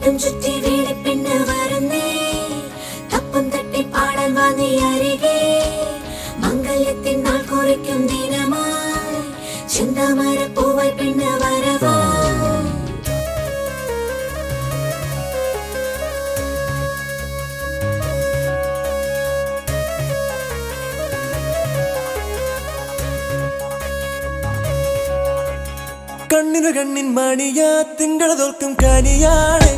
Pattum Chutti veeli pinna varunne tappum thatti paadan va nee arige mangalyathin naal korikkum dinamai chintamara poovai pinna varava കണ്ണിനു കണ്ണിൻ മണിയാ തിങ്കള തോൽക്കും കനിയാണ്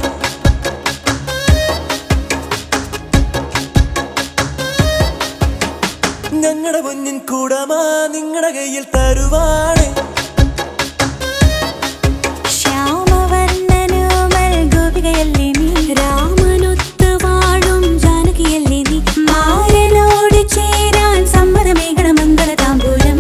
ഞങ്ങളുടെ പൊന്നിൻ കൂടമാ നിങ്ങളുടെ കയ്യിൽ തരുവാണ് ശ്യാമവർണ്ണനുമൽ ഗോപികയല്ലേ നീ രാമനൊത്ത് വാഴും ജാനകിയല്ലേ നീ മാരനോട് ചേരാൻ സമ്മതമേകണ മംഗള താമ്പൂരം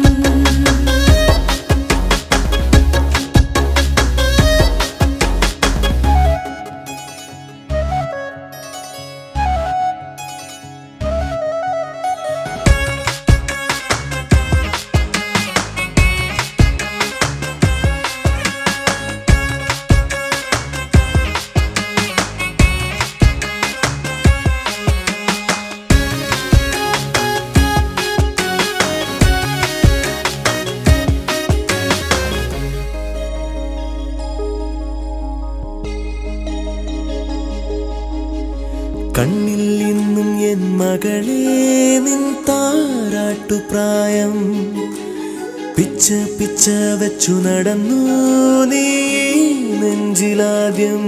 കണ്ണിൽ ഇന്നും എൻ മകളെ നിൻ താരാട്ടുപ്രായം പിച്ച പിച്ച വെച്ചു നടന്നു നീ നെഞ്ചിലാദ്യം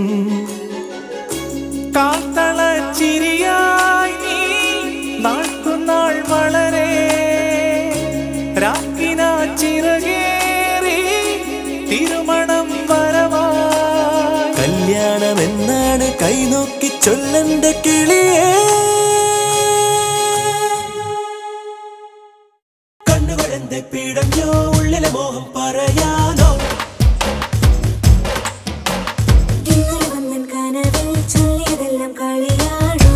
കാത്തള ചിരിയായി നീ നാൾക്കുനാൾ വളരെ രാക്കിന ചിറകേറി തിരുമണം വരവാ കല്യാണമെന്നാണ് കൈനോക്കി ചൊല്ലണ്ട കിളിയേ കണ്ണുകളെന്തെ പിടഞ്ഞോ ഉള്ളിലെ മോഹം പറയാനോ ഇന്നലെ വന്നൻ കനവിൽ ചൊല്ലിയതെല്ലാം കളിയാടോ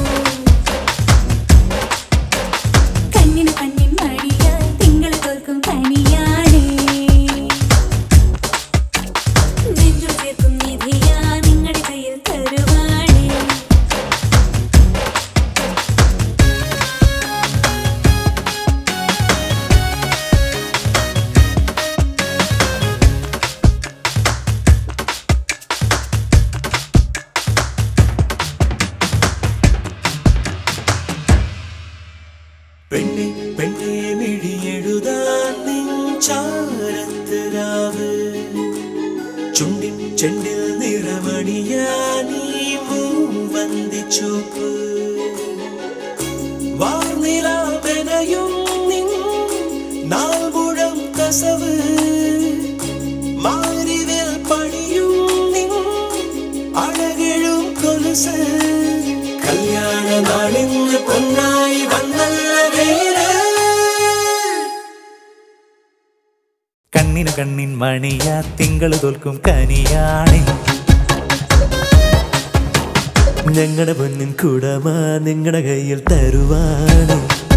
കണ്ണിന് കണ്ണിൻ മടിയാ തിങ്കള തോൽക്കും കനിയാടേ നെഞ്ചു ചേർക്കും നിധിയാ നിങ്ങളുടെ കയ്യിൽ തരുവാടേ പെണ്ണെ പെണ്ണെ മിഴിയെഴുതാൻ നെഞ്ചാരത്ത് രാവ് ചുണ്ടിൻ ചെണ്ടിൽ നിറമണിയാനീ മൂവന്തിച്ചോപ്പ് വാർനിലാവെനയും നിൻ നാൽമുഴം കസവ് മാരിവിൽ പണിയും നിൻ അഴകെഴും കൊലുസ് കല്യാണ നാളിന്ന് പൊന്നായി വന്നല്ല വേര് കണ്ണിനു കണ്ണിൻ മണിയാ തിങ്കള് തോൽക്കും കനിയാണേ ഞങ്ങളുടെ പൊന്നിൻ കൂടമാ നിങ്ങളുടെ കയ്യിൽ തരുവാണ്